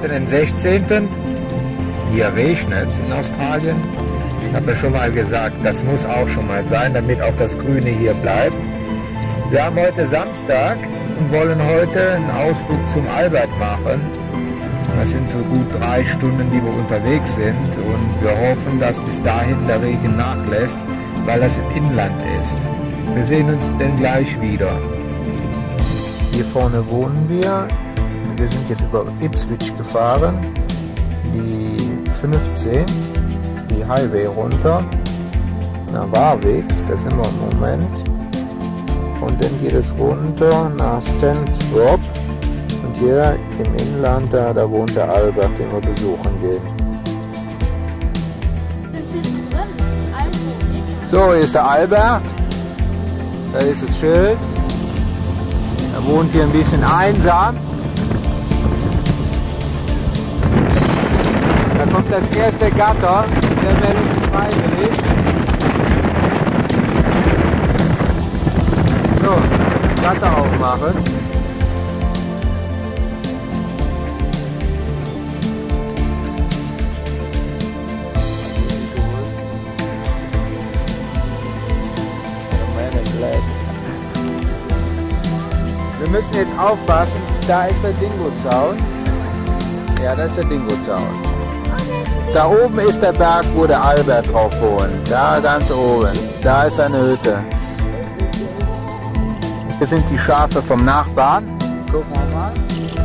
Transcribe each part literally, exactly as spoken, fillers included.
heute den sechzehnten Hier regnet es in Australien. Ich habe ja schon mal gesagt, das muss auch schon mal sein, damit auch das Grüne hier bleibt. Wir haben heute Samstag und wollen heute einen Ausflug zum Albert machen. Das sind so gut drei Stunden, die wir unterwegs sind, und wir hoffen, dass bis dahin der Regen nachlässt, weil das im Inland ist. Wir sehen uns dann gleich wieder. Hier vorne wohnen wir. Wir sind jetzt über Ipswich gefahren, die fünfzehn, die Highway runter, nach Warwick, da sind wir im Moment. Und dann geht es runter nach Stanthorpe. Und hier im Inland, da, da wohnt der Albert, den wir besuchen gehen. So, hier ist der Albert. Da ist das Schild. Er wohnt hier ein bisschen einsam. Da kommt das erste Gatter. Der meldet sich freiwillig. So, Gatter aufmachen. Wir müssen jetzt aufpassen, da ist der Dingo-Zaun. Ja, das ist der Dingo-Zaun. Da oben ist der Berg, wo der Albert drauf wohnt. Da ganz oben. Da ist seine Hütte. Hier sind die Schafe vom Nachbarn. Gucken wir mal.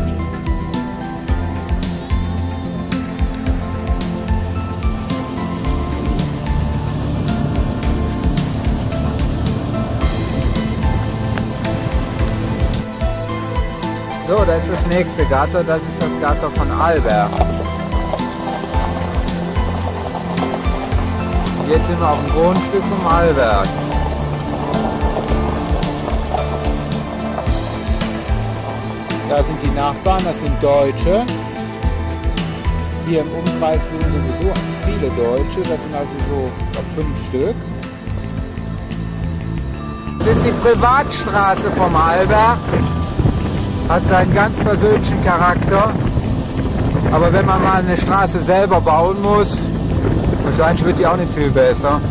So, das ist das nächste Gatter, das ist das Gatter von Albert. Jetzt sind wir auf dem Grundstück vom Albert. Da sind die Nachbarn, das sind Deutsche. Hier im Umkreis wohnen sowieso viele Deutsche, das sind also so glaub, fünf Stück. Das ist die Privatstraße vom Albert. Hat seinen ganz persönlichen Charakter, aber wenn man mal eine Straße selber bauen muss, wahrscheinlich wird die auch nicht viel besser.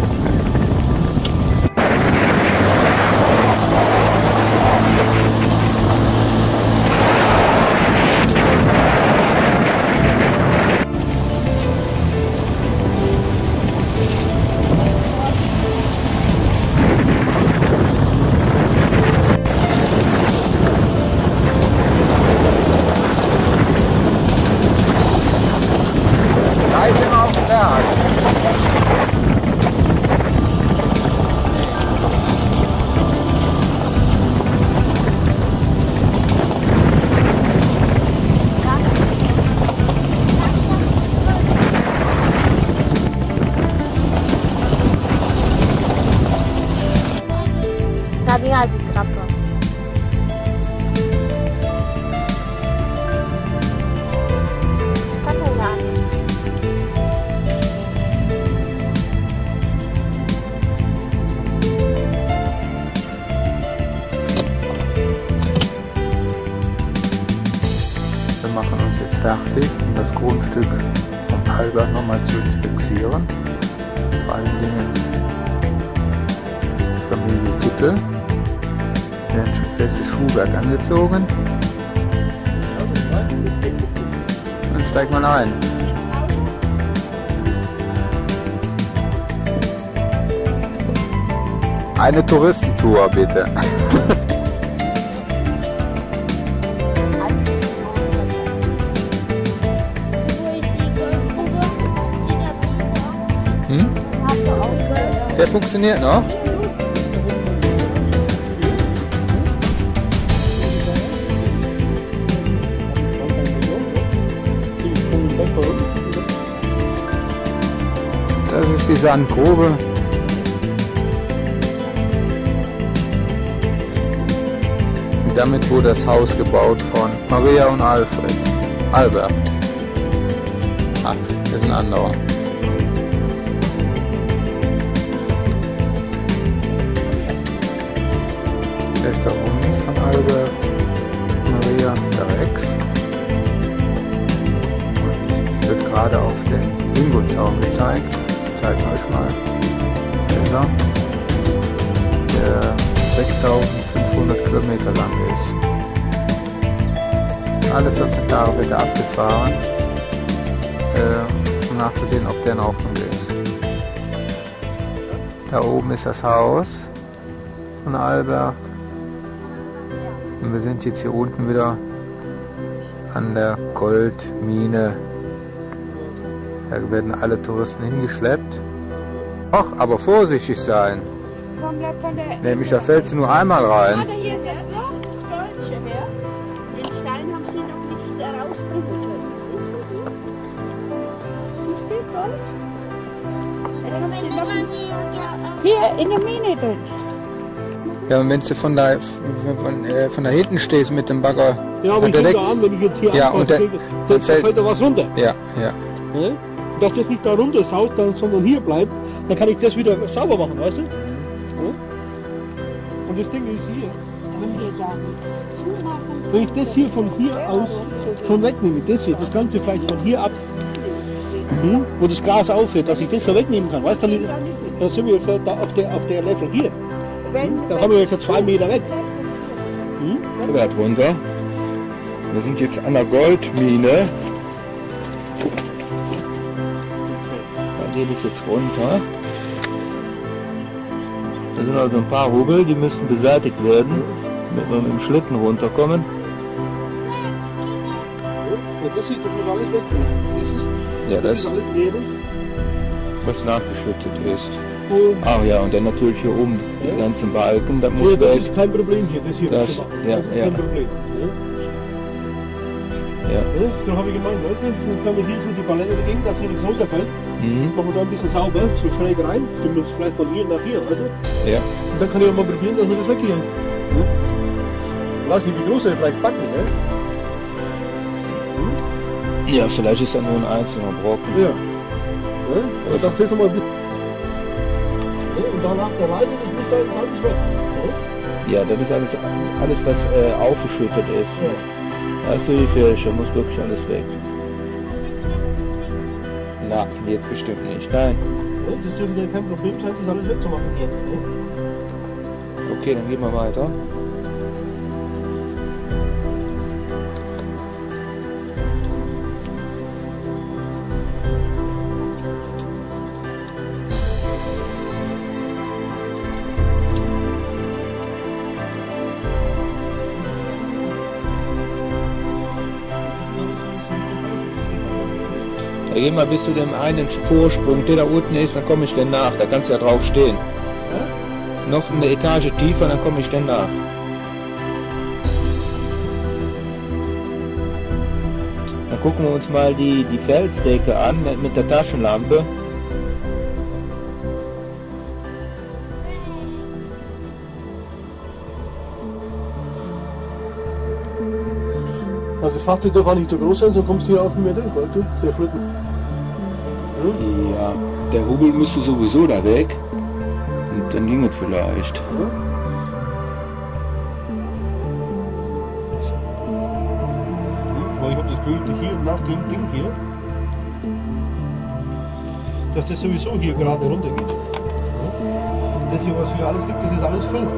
Tadi aja kenapa? Sekarang ya. Wir machen uns jetzt fertig, um das Grundstück von Albert nochmal zu inspizieren. Vor allen Dingen Familie Kittel. Wir haben schon festes Schuhwerk angezogen. Dann steigt man ein. Eine Touristentour bitte. Hm? Der funktioniert noch? Das ist die Sandgrube. Und damit wurde das Haus gebaut von Maria und Alfred. Albert. Ah, das ist ein anderer. Der ist da unten von Albert. Maria, der Rex. gerade auf den Bingo-Zaun gezeigt. Ich zeige euch mal. Bilder, der sechstausendfünfhundert Kilometer lang ist. Alle vierzehn Tage wird er abgefahren, äh, um nachzusehen, ob der in Ordnung ist. Da oben ist das Haus von Albert. Und wir sind jetzt hier unten wieder an der Goldmine. Da werden alle Touristen hingeschleppt. Ach, aber vorsichtig sein. Nämlich, da fällt sie nur einmal rein. Hier ist das Loch, das Goldchen her. Den Stein haben sie noch nicht rausbringen können. Siehst du Gold? Den haben sie noch nicht. Hier in der Mine drin. Ja, und wenn du von da, von, äh, von da hinten stehst mit dem Bagger. Ja, aber ich direkt, da an, wenn ich jetzt hier ja, anfasse, und dann, dann, dann fällt, fällt da was runter. Ja, ja. Ja? Dass das nicht da runter saut, sondern hier bleibt, dann kann ich das wieder sauber machen, weißt du? Ja? Und das Ding ist hier. Wenn ich das hier von hier aus schon wegnehme, das hier, das Ganze vielleicht von hier ab, mhm, wo das Glas aufhört, dass ich das schon wegnehmen kann, weißt du, dann, dann sind wir jetzt da auf der, auf der Level hier. Dann haben wir jetzt zwei Meter weg. Hm? So weit runter. Wir sind jetzt an der Goldmine. Da geht es jetzt runter. Da sind also ein paar Hubel, die müssen beseitigt werden, damit wir mit dem Schlitten runterkommen. Ja, das hier, das muss alles wegnehmen. Das ist, Ja, das das, ist alles Erde. was nachgeschüttet ist. Und Ach ja, und dann natürlich hier oben die ganzen Balken, das ja, muss das weg. ist kein Problem hier, das hier Das- zu machen. ja, das ist ja. kein Problem. Ja. Ja. Ja, dann habe ich gemeint, weißt du, dann können wir hier so die Palette dagegen, dass hier nichts runterfällt. Mhm. Machen wir da ein bisschen sauber, so schräg rein, zumindest vielleicht von hier nach hier, weißt du? Ja. Und dann kann ich auch mal probieren, dass wir das wegkriegen. Ja. Ich weiß nicht, wie groß er vielleicht backen, ne? Ja, vielleicht ist das nur ein einzelner Brocken. Ja. Ja, also das ist mal ein bisschen. Ja, und danach der Reise, das muss da jetzt alles weg. Ja, das ist alles, alles was äh, aufgeschüttet ist. Ja. Da ist so die Fische, muss wirklich alles weg. Na, jetzt bestimmt nicht. Nein. Ja, das dürfte ja kein Problem sein, das alles wegzumachen hier. Ne? Okay, dann gehen wir weiter. Da gehen wir bis zu dem einen Vorsprung, der da unten ist, dann komme ich dann nach. Da kannst du ja drauf stehen. Ja? Noch eine Etage tiefer, dann komme ich dann nach. Dann gucken wir uns mal die, die Felsdecke an mit, mit der Taschenlampe. Also das Fahrzeug darf auch nicht so groß sein, so kommst du hier auch nicht mehr durch, weißt du? Der Schlitten. Ja, der Hubel müsste sowieso da weg. Und dann ging es vielleicht. Ja? Weil ich habe das Gefühl, hier nach dem Ding hier, dass das sowieso hier gerade runter geht. Ja? Das hier, was hier alles liegt, das ist alles voll.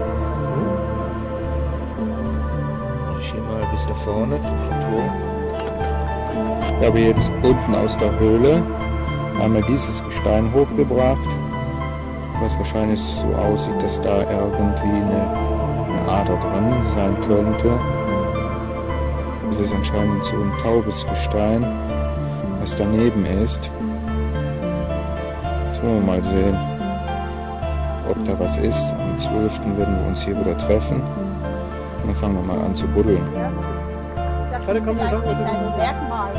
Ich gehe mal bis da vorne zum Plateau. Ich habe jetzt unten aus der Höhle einmal dieses Gestein hochgebracht, was wahrscheinlich so aussieht, dass da irgendwie eine, eine Ader dran sein könnte. Das ist anscheinend so ein taubes Gestein, was daneben ist. Jetzt wollen wir mal sehen, ob da was ist. Am zwölften werden wir uns hier wieder treffen. Und dann fangen wir mal an zu buddeln. Das ist ein Merkmal.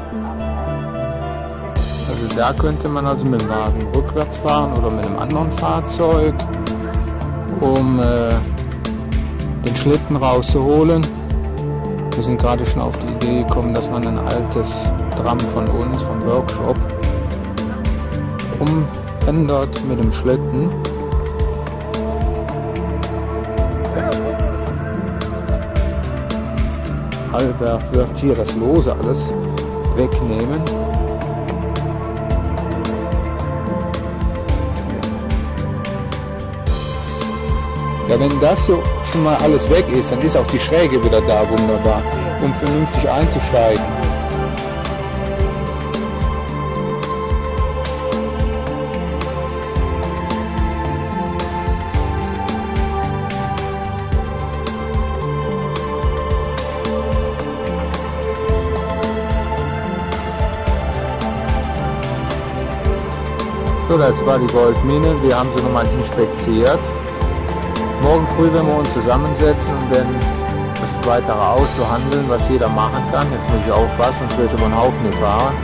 Also da könnte man also mit dem Wagen rückwärts fahren oder mit einem anderen Fahrzeug, um äh, den Schlitten rauszuholen. Wir sind gerade schon auf die Idee gekommen, dass man ein altes Tram von uns, vom Workshop, umändert mit dem Schlitten. Albert wird hier das Lose alles wegnehmen. Ja, wenn das so schon mal alles weg ist, dann ist auch die Schräge wieder da wunderbar, um vernünftig einzusteigen. So, das war die Goldmine. Wir haben sie nochmal inspiziert. Morgen früh werden wir uns zusammensetzen und dann das weitere auszuhandeln, was jeder machen kann. Jetzt muss ich aufpassen, sonst werde ich über den Haufen gefahren.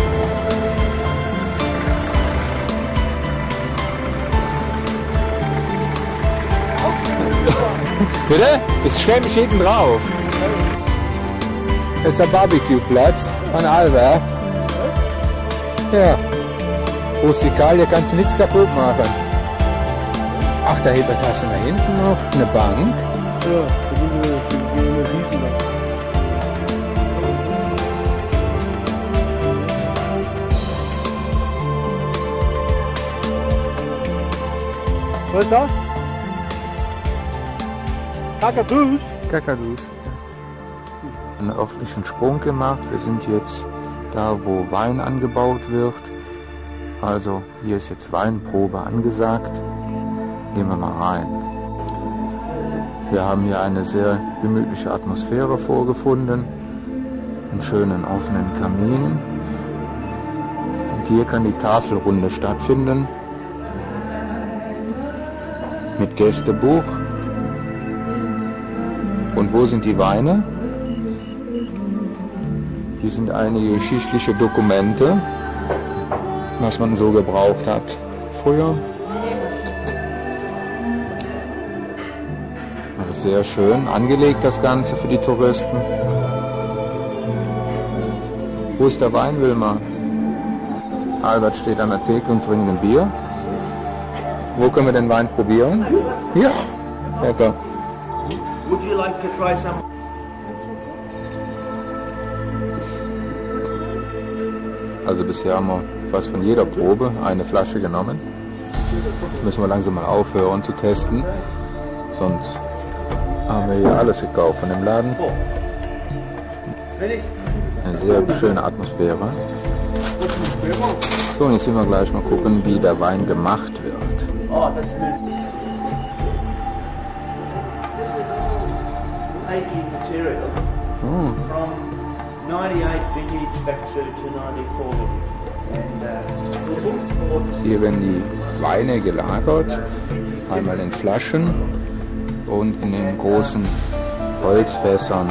Bitte? Ich stelle mich hinten drauf. Das ist der Barbecue-Platz von Albert. Ja. Rustikal, hier kannst du nichts kaputt machen. Ach, da hast du da hinten noch eine Bank. Ja, da sind wir, wir, wir schießen da. Was ist das? Kakadus? Kakadus. Einen öffentlichen Sprung gemacht. Wir sind jetzt da, wo Wein angebaut wird. Also hier ist jetzt Weinprobe angesagt. Gehen wir mal rein. Wir haben hier eine sehr gemütliche Atmosphäre vorgefunden. Einen schönen offenen Kamin. Und hier kann die Tafelrunde stattfinden. Mit Gästebuch. Und wo sind die Weine? Hier sind einige geschichtliche Dokumente, was man so gebraucht hat früher. Das ist sehr schön angelegt, das Ganze für die Touristen. Wo ist der Wein, Wilma? Albert steht an der Theke und trinkt ein Bier. Wo können wir den Wein probieren? Ja, lecker. Would you like to try some? Also bisher haben wir fast von jeder Probe eine Flasche genommen. Jetzt müssen wir langsam mal aufhören zu testen. Sonst haben wir hier alles gekauft von dem Laden. Eine sehr schöne Atmosphäre. So, und jetzt sind wir gleich mal gucken, wie der Wein gemacht wird. Oh, that's good. This is aging material Oh. from ninety-eight vintage back to, to ninety-four vintage. And uh, Hier werden die Weine gelagert, einmal in Flaschen und in den großen Holzfässern.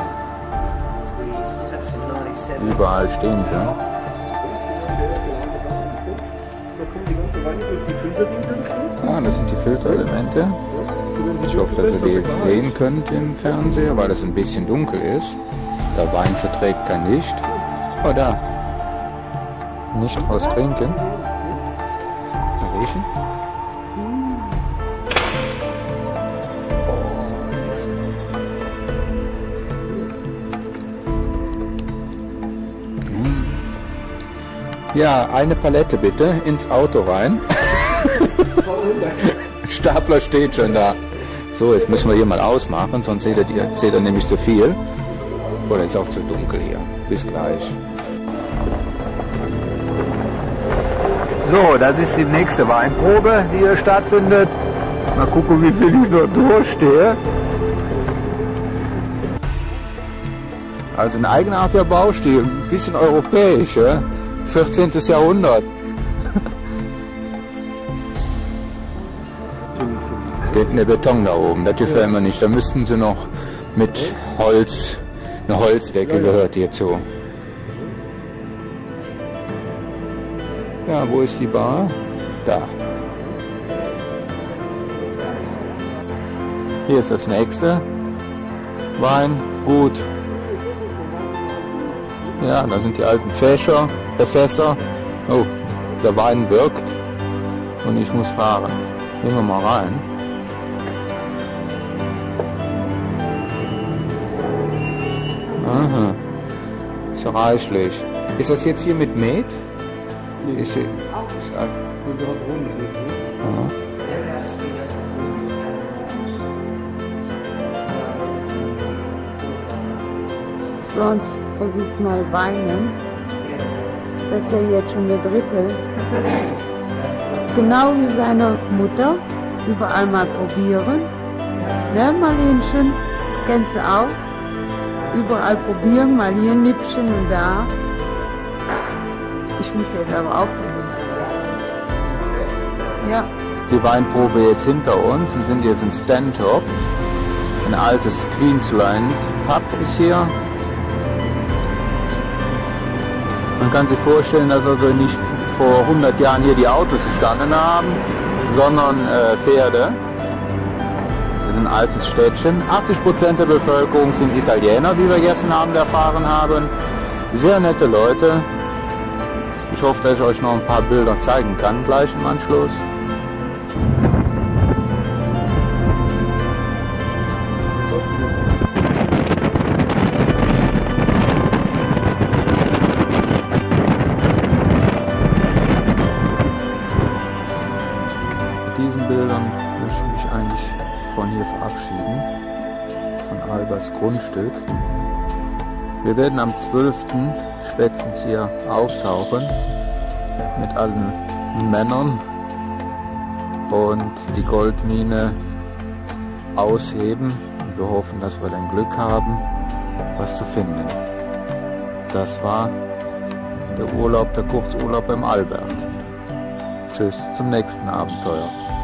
Überall stehen sie. Ah, das sind die Filterelemente. Ich hoffe, dass ihr die sehen könnt im Fernseher, weil es ein bisschen dunkel ist. Der Wein verträgt kein Licht. Oh, da. Nicht austrinken. Mal riechen. Ja, eine Palette bitte ins Auto rein. Stapler steht schon da. So, jetzt müssen wir hier mal ausmachen, sonst seht ihr, seht ihr nämlich zu viel. Oder ist auch zu dunkel hier. Bis gleich. So, das ist die nächste Weinprobe, die hier stattfindet. Mal gucken, wie viel ich noch durchstehe. Also ein eigenartiger Baustil, ein bisschen europäisch, ja? vierzehntes Jahrhundert. Der Beton da oben, das gefällt mir nicht. Da müssten sie noch mit Holz, eine Holzdecke gehört hierzu. Ja, wo ist die Bar? Da. Hier ist das nächste. Wein, gut. Ja, da sind die alten Fäscher, äh Fässer. Oh, der Wein wirkt und ich muss fahren. Gehen wir mal rein. Aha, ist reichlich. Ist das jetzt hier mit Met? Nee. Ist hier, ist, Und wir haben Runde. aha. Florence versucht mal weinen. Das ist ja jetzt schon der dritte. Genau wie seine Mutter. Überall mal probieren. Ne, Marlenchen? Kennst du auch? Überall probieren, mal hier ein Nippchen und da. Ich muss jetzt aber auch probieren. Ja. Die Weinprobe jetzt hinter uns und sind jetzt in Stanthorpe. Ein altes Queensland Pub ist hier. Man kann sich vorstellen, dass also nicht vor hundert Jahren hier die Autos gestanden haben, sondern äh, Pferde. Das ist ein altes Städtchen. achtzig Prozent der Bevölkerung sind Italiener, wie wir gestern Abend erfahren haben. Sehr nette Leute. Ich hoffe, dass ich euch noch ein paar Bilder zeigen kann, gleich im Anschluss. Mit diesen Bildern möchte ich mich eigentlich von hier verabschieden, von Alberts Grundstück. Wir werden am zwölften spätestens hier auftauchen mit allen Männern und die Goldmine ausheben. Und wir hoffen, dass wir dann Glück haben, was zu finden. Das war der Urlaub, der Kurzurlaub beim Albert. Tschüss, zum nächsten Abenteuer.